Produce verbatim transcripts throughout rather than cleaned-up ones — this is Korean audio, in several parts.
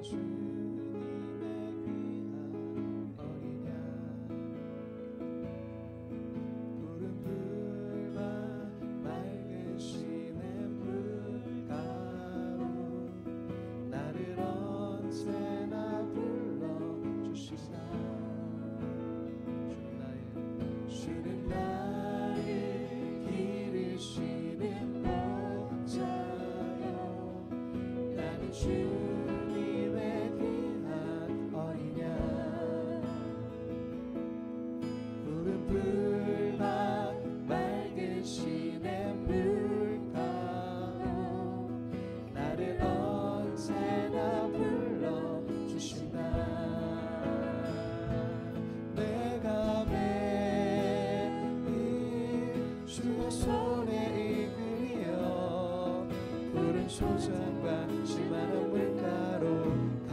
소장과 심한 물가로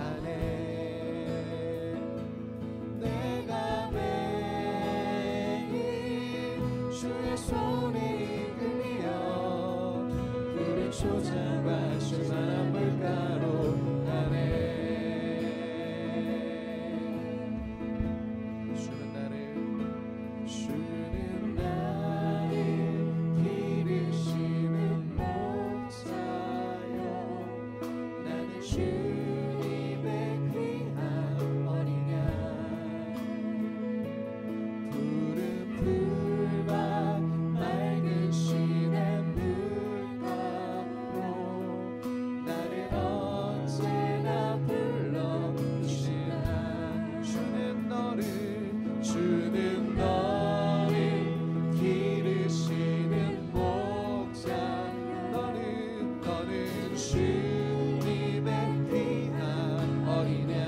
가네. 내가 매일 주의 손에 이끌려 푸른 소장과 심한 물가로 가네. 주는 나를 주는 나를 기르시는 목자여. 나는 주님의 귀한 어린 양. 푸른 풀밭 맑은 시냇 물가로 나를 언제나 불러주시나. 주는 너를 주는 너를 기르시는 목자. 너는 너는 주님의 귀한 어린 양.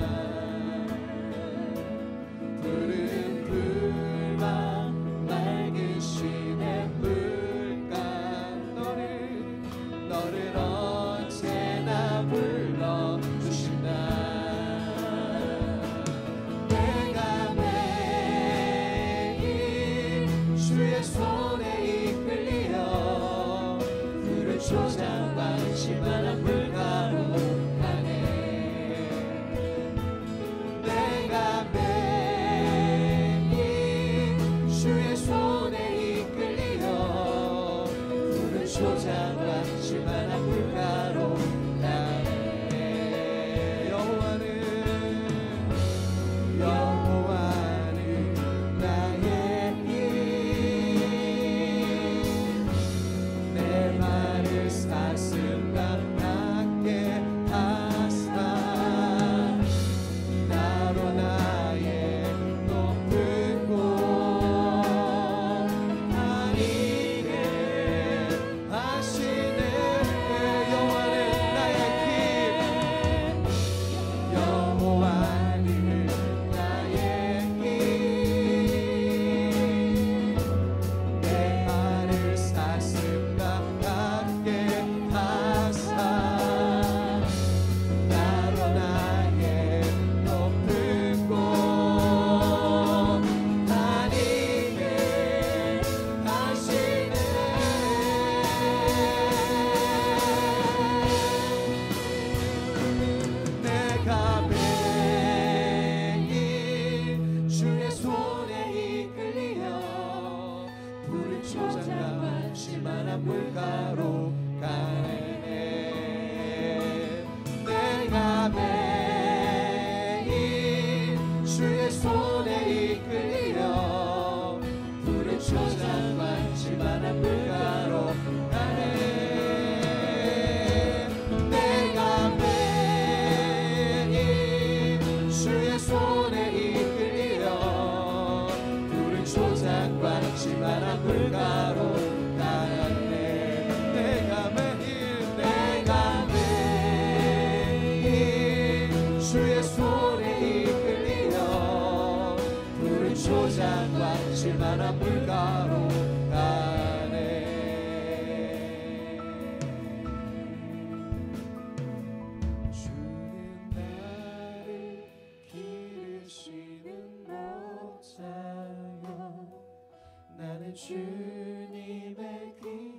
푸른 풀밭 맑은 시냇 물가. 너를 너를 언제나 불러주신다. 내가 매일 주의 손에 이끌려 푸른 초장과 시원한 물가로 가네. 내가 매일 주의 손에 이끌려 푸른 초장과 시원한 물가로 가네. 여호와는 여호와는 나의 힘. 내 발을 사슴과 같게 하사 나로 나의 높은 곳 다니게 하시네. 여호와는 나의 힘. 여호와는 나의 힘. 내 발을 사슴과 같게 하사 나로 나의 높은 곳 다니게 하시네. 내가 매일 주의 손에 이끌려 푸른 초장과 심한 물가로 가네. 내가 매일 주의 손에 이끌려 푸른 초장과 심한 물가로 가네. 내가 매일 주의 손에 이끌려 푸른 초장과 심한 물가로 가네. 내가 매일 내가 매일 주의 손에 이끌려 푸른 초장과 심한 물가로 가네. 주는 나를 기르시는 목자여. 나는 주님의 귀한